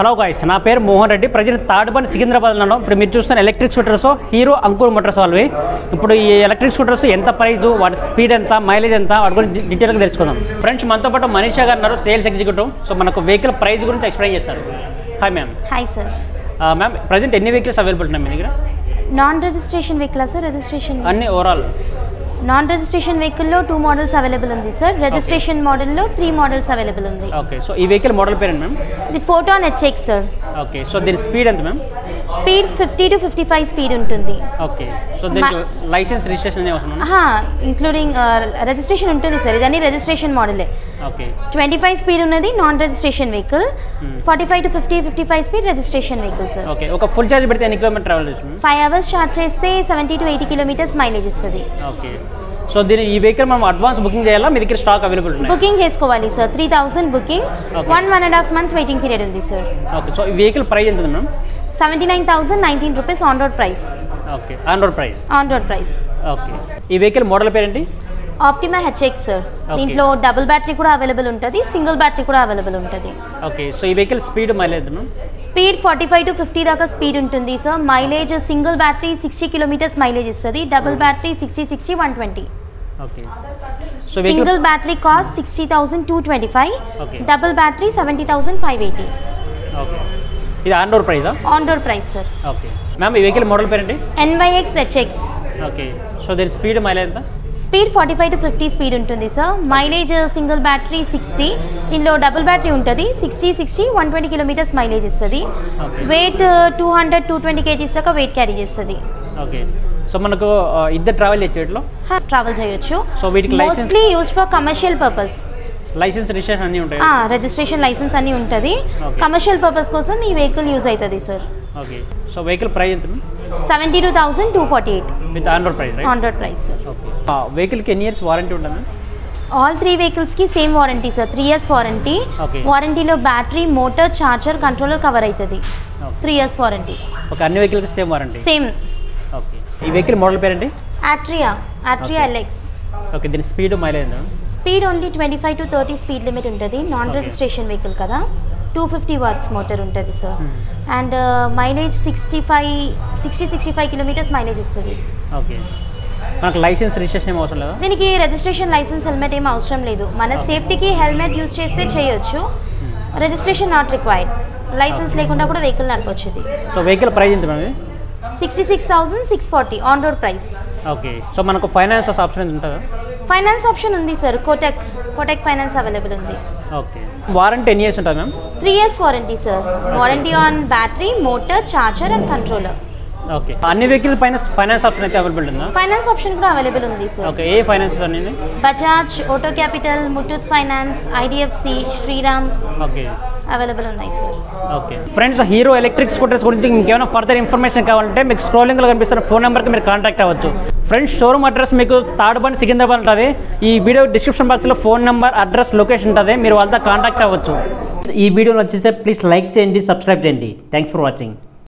Hello guys, నా పేరు Mohan Reddy. Present Tadbund సికింద్రాబాద్లో ఉన్నాం. ఇప్పుడు మీరు చూస్తున్న electric scooters Hero Ankur Motors వాళ్ళవి. ఇప్పుడు ఈ ఎలక్ట్రిక్ స్కూటర్స్ ఎంత ప్రైస్, వాటి స్పీడ్ ఎంత, మైలేజ్ ఎంత, వాటి గురించి డీటెయిల్గా తెలుసుకుందాం. ఫ్రెండ్స్, మనతో పాటు మనీషా గారు ఉన్నారు, సేల్స్ ఎగ్జిక్యూటివ్. సో మనకు వెహికల్ ప్రైస్ గురించి ఎక్స్ప్లెయిన్ చేస్తారు. Hi ma'am. Hi sir. Ma'am, present ఎన్ని వెహికల్స్ అవైలబుల్ ఉన్నాయి మీ దగ్గర? Non registration vehicle sir? Registration అన్ని ఓవరాల్ నాన్ రిజిస్ట్రేషన్ వెహికల్లో 2 మోడల్స్ అవైలబుల్ ఉంది సార్. రిజిస్ట్రేషన్ మోడల్లో 3 మోడల్స్ అవైలబుల్ ఉంది. ఓకే. సో ఈ వెహికల్ మోడల్ పేరేంటి మ్యామ్? ఇది Photon HX sir. Okay. So దీని స్పీడ్ ఎంత మ్యామ్? స్పీడ్ 50 to 55 స్పీడ్ ఉంటుంది. ఓకే. సో దీనికి లైసెన్స్ రిజిస్ట్రేషన్ అనే అవసరం? ఇంక్లూడింగ్ రిజిస్ట్రేషన్ ఉంటుంది సార్. ఇదన్నీ రిజిస్ట్రేషన్ మోడలే. ఓకే. 25 స్పీడ్ ఉన్నది non registration vehicle, 45 to 55 speed registration vehicle sir. Okay. ఒక ఫుల్ ఛార్జ్ పెడితే ఎన్ని కిలోమీటర్ ట్రావెల్ చేస్తుంది? 5 hours ఛార్జ్ చేస్తే 70 to 80 కిలోమీటర్స్ మైలేజ్ ఇస్తుంది. ఓకే. సో దీని ఈ వెహికల్ మనం అడ్వాన్స్ బుకింగ్ చేయాలా? మీ దగ్గర స్టాక్ అవైలబుల్ ఉన్నాయి? బుకింగ్ చేసుకోవాలి sir. 3000 booking, 1.5 month waiting period ఉంది సార్. ఓకే. సో ఈ వెహికల్ ప్రైస్ ఎంత ma'am? 79,019 rupees on road price. Okay. On road price. On road price. Okay. ఈ వెహికల్ మోడల్ పేరేంటి? Optima HX sir. దీంట్లో double battery కూడా available ఉంటుంది, single battery కూడా available ఉంటుంది. ఓకే. సో ఈ vehicle speed mileage ma'am? Speed 45 to 50 దాకా speed ఉంటుంది sir. Mileage single battery 60 kilometres mileage ఇస్తుంది. Double battery 60, 120. Okay. So single battery cost 60,225, double battery 70,580. Okay. ఇది on road ప్రైసా? On road price sir. Okay ma'am, ఈ vehicle model పేరేంటి? NYX HX. Okay. So దీని speed mileage ఎంత? Speed 45 to 50 speed ఉంటుంది sir. Mileage single battery 60, దీనిలో double battery ఉంటుంది. 60, 120 kilometres mileage ఇస్తుంది. వెయిట్ 200-220 kgs దాకా వెయిట్ క్యారీ చేస్తుంది. ఓకే. సో మనకు ఇద్దరు ట్రావెల్ చేయొచ్చు? ట్రావెల్ చేయొచ్చు. సో వీటికి mostly use for commercial purpose. License registration అన్నీ ఉంటాయి? రిజిస్ట్రేషన్ లైసెన్స్ అన్నీ ఉంటుంది. కమర్షియల్ పర్పస్ కోసం ఈ వెహికల్ యూజ్ అవుతుంది sir. Okay. So vehicle price ఎంత? 72,248 with on road price. On road price sir. Okay. వెహికల్కి ఎన్ని ఇయర్స్ వారంటీ ఉంటుంది? ఆల్ 3 వెహికల్స్కి same warranty sir. 3 years warranty. వారంటీలో battery, motor, charger, controller cover అవుతుంది. 3 years వారంటీ. ఓకే. అన్ని వెహికల్కి సేమ్ వారంటీ? సేమ్. ఓకే. ఈ వెహికల్ మోడల్ పేరేంటి? Atria LX. ఓకే. దీని స్పీడ్ మైలేజ్ ఎంత? Speed only 25 to 30 speed limit ఉంటుంది. నాన్ రిజిస్ట్రేషన్ వెహికల్ కదా, 250 watts మోటార్ ఉంటుంది sir. And mileage 60-65 kilometres mileage ఇస్తుంది. ఓకే. మనకు లైసెన్స్ రిజిస్ట్రేషన్ ఏం అవసరం లేదా? దీనికి రిజిస్ట్రేషన్ లైసెన్స్, హెల్మెట్ ఏం అవసరం లేదు. మన సేఫ్టీకి హెల్మెట్ యూజ్ చేస్తే చేయొచ్చు. Registration not required. లైసెన్స్ లేకుండా కూడా వెహికల్ నడపొచ్చుది. సో వెహికల్ ప్రైస్ ఎంత madam? 66,640 on road price. Okay. So మనకు ఫైనాన్స్ ఆప్షన్ ఉంటుందా? ఫైనాన్స్ ఆప్షన్ ఉంది సార్. కోటక్ ఫైనాన్స్ అవైలబుల్ ఉంది. ఓకే. వారంటీ ఎన్ని ఇయర్స్ ఉంటుంది ma'am? 3 years warranty sir. Warranty on battery, motor, charger and controller. Okay. అన్ని vehicle పైన finance option అయితే available ఉందా? ఫైనాన్స్ ఆప్షన్ కూడా అవైలబుల్ ఉంది సార్. ఓకే. ఏ ఫైనాన్స్ అన్ని? Bajaj, auto capital, Muthoot finance, IDFC, Shriram. Okay. Available ఉన్నాయి sir. Okay. Friends, Hero electric scooters గురించి ఇంకేమైనా ఫర్దర్ ఇన్ఫర్మేషన్ కావాలంటే మీకు స్క్రోలింగ్లో కనిపిస్తున్న ఫోన్ నెంబర్కి మీరు కాంటాక్ట్ అవ్వచ్చు. ఫ్రెండ్స్, షోరూమ్ అడ్రస్ మీకు తాడ్బండ్ సికింద్రాబాద్ ఉంటుంది. ఈ వీడియో డిస్క్రిప్షన్ బాక్స్లో ఫోన్ నెంబర్, అడ్రస్, లొకేషన్ ఉంటుంది. మీరు వాళ్ళతో కాంటాక్ట్ అవ్వచ్చు. ఈ వీడియో నచ్చితే ప్లీజ్ లైక్ చేయండి, సబ్స్క్రైబ్ చేయండి. Thanks for watching.